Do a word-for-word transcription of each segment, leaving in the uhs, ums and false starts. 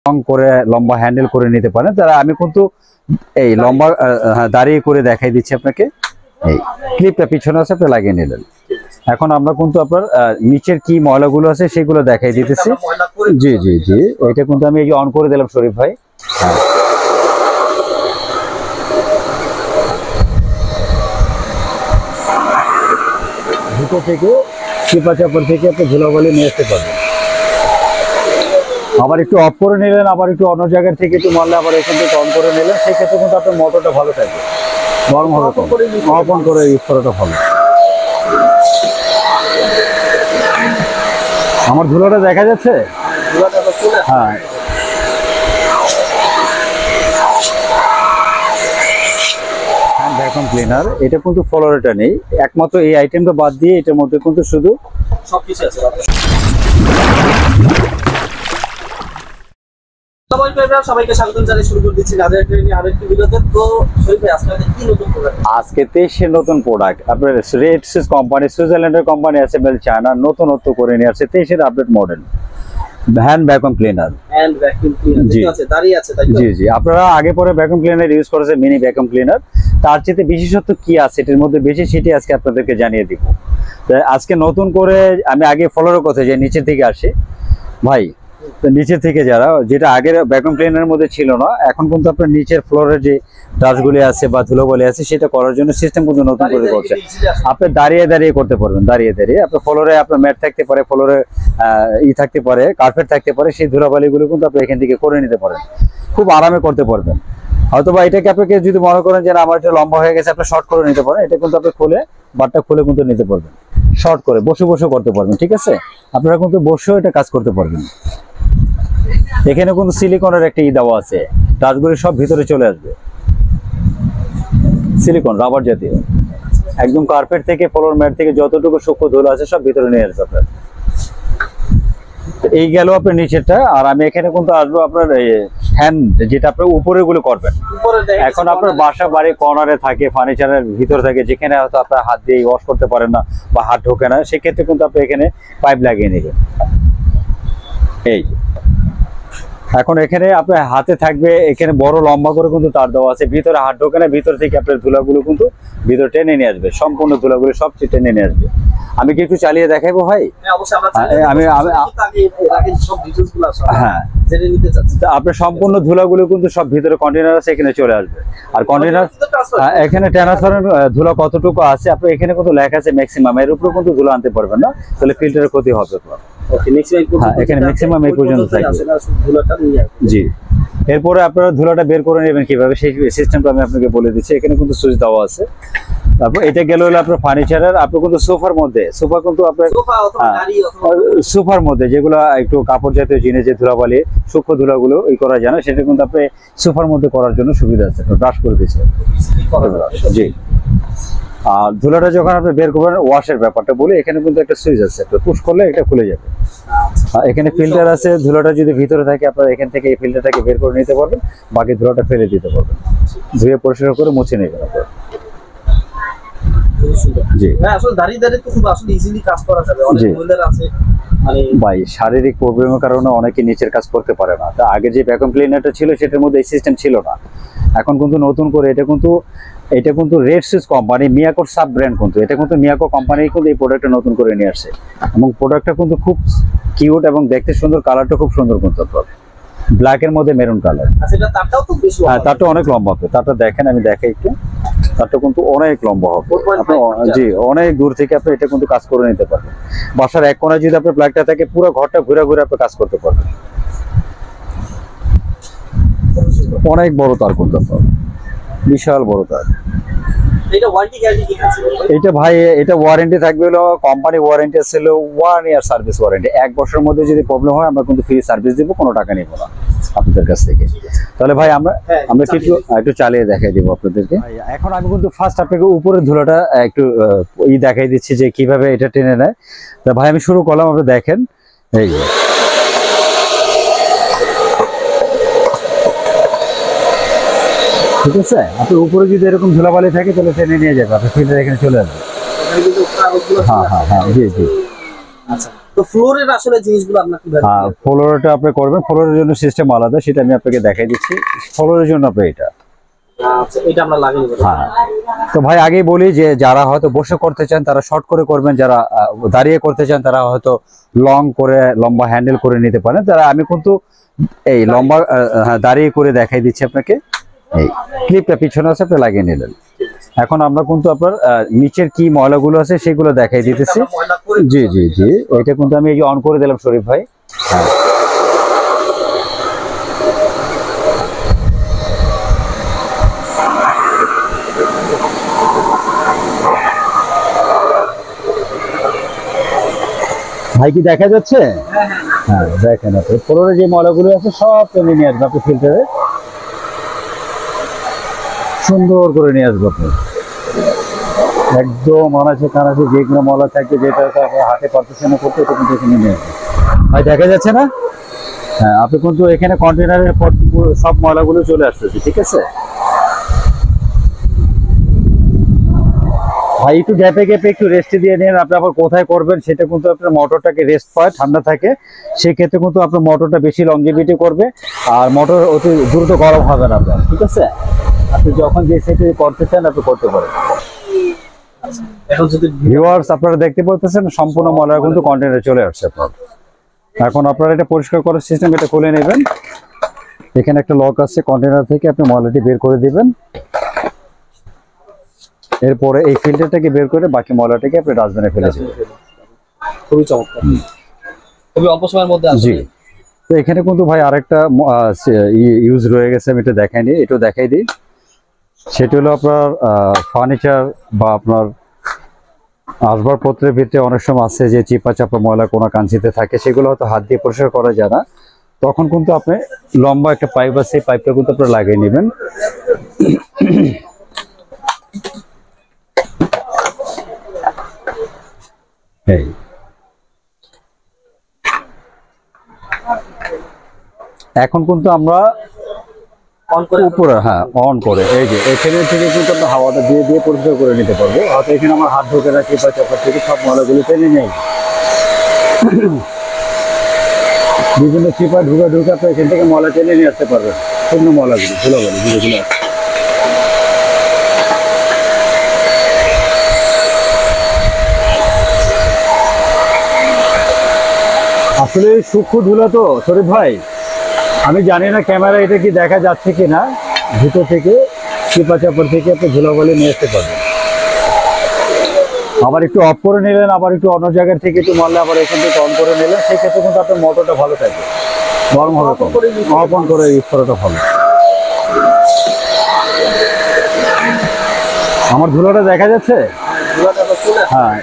Long করে লম্বা handle করে নিতে পারেন তারা। আমি কিন্তু এই লম্বা দাঁড়িয়ে করে দেখাই দিচ্ছি আপনাকে। এই ক্লিপটা পিছনে আছে, আপনি লাগিয়ে নিলেন। এখন আমরা কিন্তু আপনার নিচের কি ময়লাগুলো আছে সেগুলো দেখাই দিতেছি। জি জি জি এটা কিন্তু আমি এই যে অন করে দিলাম শরীফ ভাই। হ্যাঁ ভিতর থেকে চিপা চাপড় থেকে আপনি ধুলাবালি নিয়ে আসতে পারবেন। আবার একটু অফ করে নিলেন, আবার একটু অন্য জায়গা থেকে একটু মারলে আবার এখান থেকে অন করে নিলেন, সেক্ষেত্রে কিন্তু আপনার মোটরটা ভালো থাকবে, গরম হবে। অফ অন করে ইউজ করাটা ভালো। আমার ধুলোটা দেখা যাচ্ছে? হ্যাঁ হ্যান্ড ভ্যাকুয়াম ক্লিনার, এটা কিন্তু ফ্লোরেটা নেই, একমাত্র এই আইটেমটা বাদ দিয়ে এটার মধ্যে কিন্তু শুধু সবকিছু আছে। সবাইকে স্বাগতম জানিয়ে শুরু করে দিচ্ছি নাদিরা ট্রেনিং আরেকটি ভিডিওতে। তো শরীফ ভাই আজকে কি নতুন প্রোডাক্ট? আজকে তেইশের নতুন প্রোডাক্ট আপনার রেড সুইস কোম্পানি, সুইজারল্যান্ডের কোম্পানি আছে বেল চায়না, নতুনত্ব করে নিয়ে আসছে তেইশের update model hand vacuum cleaner. Hand vacuum cleaner জি আছে, দাঁড়িয়ে আছে তাই তো? জি জি আপনারা আগে পরে ভ্যাকুয়াম ক্লিনার ইউজ করেছে, মিনি ভ্যাকুয়াম ক্লিনার। তার চেয়ে বিশেষত্ব কি আছে এটার মধ্যে বেশি, সেটি আজকে আপনাদেরকে জানিয়ে দিব। তো আজকে নতুন করে আমি আগে ফলোর কথা যে নিচে থেকে আসি ভাই, তো নিচে থেকে যারা যেটা আগের ভ্যাকুয়াম ক্লিনারের মধ্যে ছিল না, এখন কিন্তু আপনার নিচের ফ্লোরে যে ডাস্টগুলি আছে বা ধুলোবালি আছে সেটা করার জন্য সিস্টেম কিন্তু নতুন করে করছে। আপনি দাঁড়িয়ে দাঁড়িয়ে করতে পারবেন, দাঁড়িয়ে দাঁড়িয়ে আপনার ফ্লোরে আপনার ম্যাট থাকতে পারে, ফ্লোরে ই থাকতে পারে, কার্পেট থাকতে পারে, সেই ধুলাবালিগুলো কিন্তু আপনি এখান থেকে করে নিতে পারেন, খুব আরামে করতে পারবেন। হয়তো বা এটাকে আপনাকে যদি মনে করেন যে আমার এটা লম্বা হয়ে গেছে, আপনি শর্ট করে নিতে পারেন, এটা কিন্তু আপনি খুলে বারটা খুলে কিন্তু নিতে পারবেন, শর্ট করে বসে বসে করতে পারবেন। ঠিক আছে, আপনারা কিন্তু বসেও এটা কাজ করতে পারবেন। এখানে কিন্তু সিলিকনের একটা ই দেওয়া আছে, ডাস্টগুলি সব ভিতরে চলে আসবে, সিলিকন রাবার জাতীয়, একদম কার্পেট থেকে ফ্লোর ম্যাট থেকে যতটুকু সূক্ষ্ম ধুলো আছে সব ভিতরে নিয়ে আসবে আপনার। এই গেল আপনার নিচেরটা। আর আমি এখানে কিন্তু আসবো আপনার হ্যান্ড, যেটা আপনার উপরে গুলো করবেন। এখন আপনার বাসা বাড়ি কর্নারে থাকে, ফার্নিচারের ভিতরে থাকে, যেখানে হয়তো আপনার হাত দিয়ে ওয়াশ করতে পারেন না বা হাত ঢোকে না, সেক্ষেত্রে কিন্তু আপনি এখানে পাইপ লাগিয়ে নেবেন। এই এখন এখানে আপনার হাতে থাকবে, এখানে বড় লম্বা করে কিন্তু তার দেওয়া আছে, ভিতরে হাত ঢোকে না, ভিতর থেকে আপনার ধুলাগুলো কিন্তু ভিতরে টেনে নিয়ে আসবে, সম্পূর্ণ ধুলাগুলো সব টেনে নিয়ে আসবে। আমি কি একটু চালিয়ে দেখাবো ভাই? আমি হ্যাঁ আপনার সম্পূর্ণ ধুলাগুলো কিন্তু সব ভিতরে কন্টেনার আছে, এখানে চলে আসবে। আর কন্টেনার এখানে ট্রান্সফারের ধুলা কতটুকু আছে আপনার এখানে কিন্তু লেখা আছে ম্যাক্সিমাম, এর উপরে কিন্তু ধুলা আনতে পারবেন না, তাহলে ফিল্টারের ক্ষতি হবে। এখানে ম্যাক্সিমাম এই পর্যন্ত থাকবে। জি এরপরে আপনারা ধুলাটা বের করে নেবেন কিভাবে, সেই সিস্টেমটা আমি আপনাকে বলে দিচ্ছি। এখানে কিন্তু সুইচ দেওয়া আছে। তারপর এটা গেল হলো আপনার ফার্নিচারের, আপনি কিন্তু সোফার মধ্যে, সোফা কিন্তু আপনার সোফার মধ্যে যেগুলো একটু কাপড় জাতীয় জিনিস, যে ধুলাবালি সূক্ষ্ম ধুলাগুলো এই করা যায় না, সেটা কিন্তু আপনি সোফার মধ্যে করার জন্য সুবিধা আছে, ব্রাশ করে দিচ্ছে। জি আর ধুলাটা যখন আপনি বের করবেন, ওয়াশের ব্যাপারটা বলে, এখানে কিন্তু একটা সুইচ আছে, পুশ করলে এটা খুলে যাবে। এখানে ফিল্টার আছে, ধুলাটা যদি ভিতরে থাকে আপনারা এখান থেকে এই ফিল্টারটাকে বের করে নিতে পারবেন, বাকি ধুলাটা ফেলে দিতে পারবেন, ধুয়ে পরিষ্কার করে মুছে নেবেন আপনারা। জি আসলে দাঁড়িয়ে দাঁড়িয়ে তো খুব আসলে ইজিলি কাজ করা যাবে। অনেক মহিলারা আছে মানে ভাই শারীরিক প্রবলেমের কারণে অনেকে নিচের কাজ করতে পারে না। তা আগে যে ভ্যাকুয়াম ক্লিনারটা ছিল সেটার মধ্যে এই সিস্টেম ছিল না, এখন কিন্তু নতুন করে এটা কিন্তু এটা কিন্তু রেড সুইস কোম্পানি, মিয়াকোর সাব ব্র্যান্ড, কিন্তু এটা কিন্তু মিয়াকো কোম্পানি কিন্তু এই প্রোডাক্টটা নতুন করে নিয়ে আসছে, এবং প্রোডাক্টটা কিন্তু খুব কিউট এবং দেখতে সুন্দর, কালারটা খুব সুন্দর, কিন্তু ব্ল্যাক এর মধ্যে মেরুন কালার। হ্যাঁ তারটা অনেক লম্বা হবে, তারটা দেখেন, আমি দেখাই একটু, তারটা কিন্তু অনেক লম্বা হবে। জি অনেক দূর থেকে আপনি এটা কিন্তু কাজ করে নিতে পারবেন। বাসার এক কোণায় যদি আপনার ব্ল্যাকটা থাকে, পুরো ঘরটা ঘুরে ঘুরে আপনি কাজ করতে পারবেন। অনেক বড় তার করতে পারবেন, বিশাল বড় তার। এটা ভাই এটা ওয়ারেন্টি থাকবে হলো, কোম্পানি ওয়ারেন্টি ছিল ওয়ান ইয়ার সার্ভিস ওয়ারেন্টি। এক বছরের মধ্যে যদি প্রবলেম হয় আমরা কিন্তু ফ্রি সার্ভিস দিব, কোনো টাকা নিব না আপনাদের কাছ থেকে। তাহলে ভাই আমরা আমরা একটু একটু চালিয়ে দেখাই দিব আপনাদেরকে। এখন আমি কিন্তু ফার্স্ট আপনাকে উপরের ধুলাটা একটু ই দেখাই দিচ্ছি যে কিভাবে এটা টেনে নেয়। তা ভাই আমি শুরু করলাম, আপনি দেখেন। এই ঠিক আছে, আপনার উপরে যদি এরকম ধুলাবালি থাকে তাহলে টেনে নিয়ে যাবে, আপনার ফিল্টার এখানে চলে আসবে। হ্যাঁ হ্যাঁ হ্যাঁ জি জি আচ্ছা তো ফ্লোরের আসলে জিনিসগুলো আপনারা কিভাবে হ্যাঁ ফ্লোরটা আপনি করবেন, ফ্লোরের জন্য সিস্টেম আলাদা, সেটা আমি আপনাকে দেখাই দিচ্ছি। ফ্লোরের জন্য আপনি এটা আচ্ছা এটা আমরা লাগিয়ে নেব। হ্যাঁ তো ভাই আগেই বলি যে যারা হয়তো বসে করতে চান তারা শর্ট করে করবেন, যারা দাঁড়িয়ে করতে চান তারা হয়তো লং করে লম্বা হ্যান্ডেল করে নিতে পারেন। তারা আমি কিন্তু এই লম্বা দাঁড়িয়ে করে দেখাই দিচ্ছি আপনাকে। এই ক্লিপটা পিছনে আছে, আপনি লাগিয়ে নিলেন। এখন আমরা কিন্তু আপনার নিচের কি ময়লাগুলো আছে সেগুলো দেখাই দিতেছি। জি জি জি এটা কিন্তু আমি এই যে অন করে দিলাম শরীফ ভাই। হ্যাঁ ভাই কি দেখা যাচ্ছে? হ্যাঁ দেখেন আপনি ফ্লোরে যে ময়লাগুলো আছে সব টেনে নিয়ে আসবে আপনি ফিল্টারে, সুন্দর করে নিয়ে আসবো আপনি একদম আনাচে কানাচে যে কোনো ময়লা থাকবে যেটা আপনার হাতে পারতেছে না করতে, এটা কিন্তু এখানে নিয়ে আসবে। ভাই দেখা যাচ্ছে না? হ্যাঁ আপনি কিন্তু এখানে কন্টেনারের সব ময়লাগুলো চলে আসতেছে, ঠিক আছে ভাই। একটু গ্যাপে গ্যাপে একটু রেস্ট দিয়ে নিন। আপনি আবার কোথায় করবেন সেটা কিন্তু আপনার মোটরটাকে রেস্ট পায়, ঠান্ডা থাকে, সেক্ষেত্রে কিন্তু আপনার মোটরটা বেশি লংজিভিটি করবে আর মোটর অতি দ্রুত গরম হবে না আপনার, ঠিক আছে। আপনি যখন যে সেটি করতে চান আপনি করতে পারেন। এখন যদি ভিউয়ার্স আপনারা দেখতে পাচ্ছেন সম্পূর্ণ ময়লা কিন্তু কন্টেনারে চলে আসছে আপনার। এখন আপনারা এটা পরিষ্কার করার সিস্টেম এটা খুলে নেবেন। এখানে একটা লক আছে, কন্টেনার থেকে আপনি ময়লাটি বের করে দিবেন। এরপরে এই ফিল্টারটাকে বের করে বাকি ময়লাটাকে আপনি ডাস্টবিনে ফেলে দিবেন। খুবই চমৎকার, খুবই অল্প সময়ের মধ্যে আসবে। জি তো এখানে কিন্তু ভাই আরেকটা ইউজ রয়ে গেছে, আমি এটা দেখাইনি, এটাও দেখাই দিই। সেটা হলো আপনার ফার্নিচার বা আপনার আসবাবপত্রের ভিতরে অনেক সময় আছে যে চিপা চাপা ময়লা কোনো কাঞ্চিতে থাকে, সেগুলো হয়তো হাত দিয়ে পরিষ্কার করা যায় না, তখন কিন্তু আপনি লম্বা একটা পাইপ আছে, সেই পাইপটা কিন্তু আপনি লাগিয়ে নেবেন। এই এখন কিন্তু আমরা অন করে উপরে হ্যাঁ অন করে এই যে এখানে থেকে কিন্তু আমরা হাওয়াটা দিয়ে দিয়ে পরিষ্কার করে নিতে পারবো। হয়তো এখানে আমার হাত ঢোকে না, চিপা চাপা থেকে সব ময়লাগুলো টেনে নেই, বিভিন্ন চিপা ঢুকে ঢুকে আপনি এখান থেকে ময়লা টেনে নিয়ে আসতে পারবেন, শূন্য ময়লাগুলো ধুলোগুলো যেগুলো আছে। আসলে সূক্ষ্ম ধুলো তো শরীফ ভাই, আমি জানি না ক্যামেরা এটা কি দেখা যাচ্ছে কিনা, ভিতর থেকে চিপা চাপড় থেকে আপনি ধুলাবালি নিয়ে আসতে পারবেন। আবার একটু অফ করে নিলেন, আবার একটু অন্য জায়গার থেকে একটু মারলে আবার এখান থেকে অন করে নিলেন, সেক্ষেত্রে কিন্তু আপনার মোটরটা ভালো থাকবে, গরম হবে, অফ অন করে ইউজ করাটা ভালো। আমার ধুলোটা দেখা যাচ্ছে? হ্যাঁ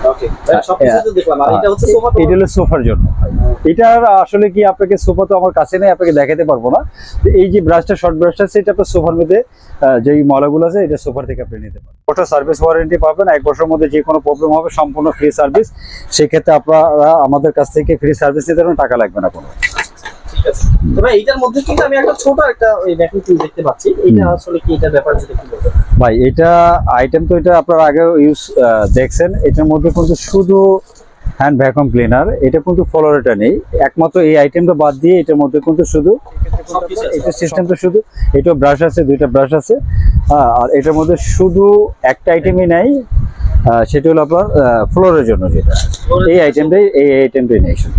এটা হলো সোফার জন্য। এটার আসলে কি আপনাকে সোফা তো আমার কাছে নেই, আপনাকে দেখাতে পারবো না। এই যে ব্রাশটা শর্ট ব্রাশটা আছে, এটা আপনার সোফার মধ্যে যে ময়লাগুলো আছে এটা সোফার থেকে আপনি নিতে পারেন। ওটা সার্ভিস ওয়ারেন্টি পাবেন, এক বছরের মধ্যে যে কোনো প্রবলেম হবে সম্পূর্ণ ফ্রি সার্ভিস। সেক্ষেত্রে আপনারা আমাদের কাছ থেকে ফ্রি সার্ভিস নিতে পারেন, টাকা লাগবে না কোনো। ঠিক আছে তবে এইটার মধ্যে কিন্তু আমি একটা ছোট একটা ওই ভ্যাকুয়াম টুল দেখতে পাচ্ছি, এটা আসলে কি এটার ব্যাপার যদি একটু বলতেন ভাই। এটা আইটেম তো এটা আপনারা আগে ইউজ দেখছেন, এটার মধ্যে কিন্তু শুধু হ্যান্ড ভ্যাকুয়াম ক্লিনার, এটা কিন্তু ফ্লোরেটা নেই, একমাত্র এই আইটেমটা বাদ দিয়ে এটার মধ্যে কিন্তু শুধু এটা সিস্টেমটা শুধু এটা ব্রাশ আছে, দুইটা ব্রাশ আছে, হ্যাঁ, আর এটার মধ্যে শুধু একটা আইটেমই নাই, সেটা হলো আপনার ফ্লোরের জন্য, যেটা এই আইটেমটাই এই আইটেমটাই নেই শুধু।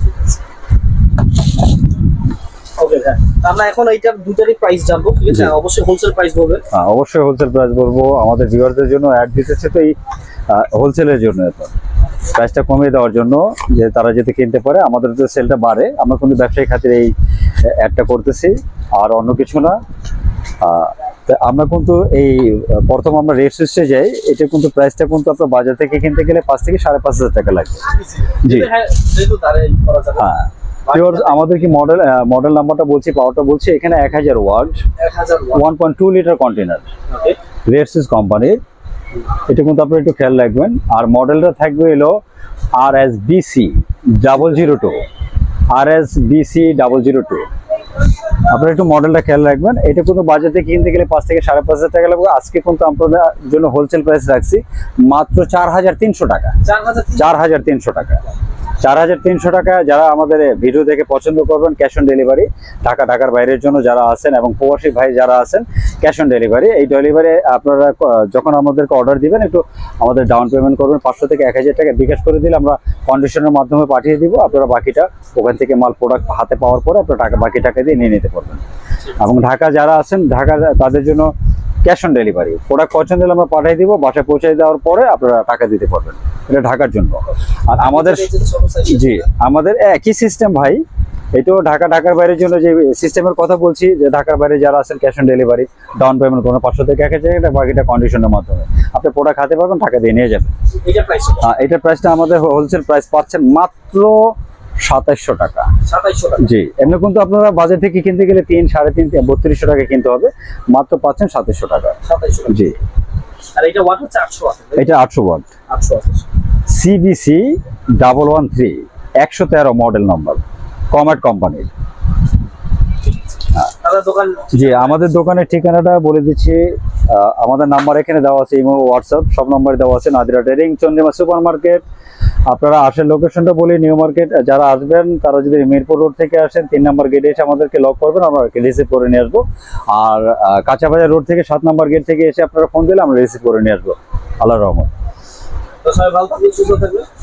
ওকে হ্যাঁ আমরা এখন এইটার দুটারই প্রাইস জানবো, ঠিক আছে? অবশ্যই হোলসেল প্রাইস বলবেন। হ্যাঁ অবশ্যই হোলসেল প্রাইস বলবো, আমাদের ভিউয়ারদের জন্য অ্যাড দিতেছে তো এই হোলসেলের জন্য, তো প্রাইসটা কমিয়ে দেওয়ার জন্য যে তারা যাতে কিনতে পারে, আমাদের তো সেলটা বাড়ে, আমরা কিন্তু ব্যবসায়ী খাতিরে এই অ্যাডটা করতেছি আর অন্য কিছু না। আমরা কিন্তু এই প্রথম আমরা রেট লিস্টে যাই, এটা কিন্তু প্রাইসটা কিন্তু আপনার বাজার থেকে কিনতে গেলে পাঁচ থেকে সাড়ে পাঁচ হাজার টাকা লাগবে। জি হ্যাঁ আমাদের কি মডেল মডেল নাম্বারটা বলছি, পাওয়ারটা বলছি, এখানে এক হাজার watt one point two litre container রেডসিস কোম্পানির, এটা কিন্তু আপনি একটু খেয়াল রাখবেন। আর মডেলটা থাকবে এলো R S BC double zero two R S BC double zero two, আপনারা একটু মডেলটা খেয়াল রাখবেন। এটা কিন্তু বাজারে কিনতে গেলে পাঁচ থেকে সাড়ে পাঁচ হাজার টাকা লাগবে, আজকে কিন্তু আপনাদের জন্য হোলসেল প্রাইস রাখছি মাত্র চার হাজার তিনশো টাকা, চার হাজার তিনশো টাকা। চার হাজার তিনশো টাকা। যারা আমাদের ভিডিও দেখে পছন্দ করবেন ক্যাশ অন ডেলিভারি, ঢাকা ঢাকার বাইরের জন্য যারা আছেন এবং প্রবাসী ভাই যারা আছেন ক্যাশ অন ডেলিভারি। এই ডেলিভারি আপনারা যখন আমাদেরকে অর্ডার দিবেন একটু আমাদের ডাউন পেমেন্ট করবেন, পাঁচশো থেকে এক হাজার টাকা বিকাশ করে দিলে আমরা কন্ডিশনের মাধ্যমে পাঠিয়ে দিব। আপনারা বাকিটা ওখান থেকে মাল প্রোডাক্ট হাতে পাওয়ার পরে আপনারা টাকা বাকি টাকা দিয়ে নিয়ে নিতে পারবেন। এবং ঢাকা যারা আছেন ঢাকা তাদের জন্য ক্যাশ অন ডেলিভারি, প্রোডাক্ট পছন্দ হলে আমরা পাঠিয়ে দিব, বাসায় পৌঁছে দেওয়ার পরে আপনারা টাকা দিতে পারবেন। এটা ঢাকার জন্য। আর আমাদের জি আমাদের একই সিস্টেম ভাই, এটাও ঢাকা ঢাকার বাইরের জন্য যে সিস্টেমের কথা বলছি, যে ঢাকার বাইরে যারা আছেন cash on delivery, down payment কোনো পাঁচশো থেকে এক হাজার টাকা, বাকিটা কন্ডিশনের মাধ্যমে আপনি প্রোডাক্ট হাতে পাবেন, টাকা দিয়ে নিয়ে যাবেন। এটার প্রাইসটা আমাদের হোলসেল প্রাইস পাচ্ছেন মাত্র সাতাইশশো টাকা। জি, এমনি কিন্তু আপনারা বাজার থেকে কিনতে গেলে তিন সাড়ে তিন বত্রিশশো টাকা কিনতে হবে, মাত্র পাচ্ছেন সাতাইশশো টাকা। জি, আর এটা ওয়াট হচ্ছে আটশো ওয়াট। এটা আটশো ওয়াট আটশো watt CBC double one three একশো তেরো মডেল নম্বর, কমেট কোম্পানির। জি, আমাদের দোকানের ঠিকানাটা বলে দিচ্ছি। আমাদের নাম্বার এখানে দেওয়া আছে, ইমো হোয়াটসঅ্যাপ সব নম্বরে দেওয়া আছে। Nadira trading, Chandrima super market. আপনারা আসেন, লোকেশনটা বলি নিউ মার্কেট। যারা আসবেন তারা যদি মিরপুর রোড থেকে আসেন তিন নম্বর গেটে এসে আমাদেরকে লক করবেন, আমরা রিসিভ করে নিয়ে আসবো। আর কাঁচাবাজার রোড থেকে সাত নম্বর গেট থেকে এসে আপনারা ফোন দিলে আমরা রিসিভ করে নিয়ে আসবো। আল্লাহর রহমত। তো সবাই ভালো থাকবেন, সুস্থ থাকবেন।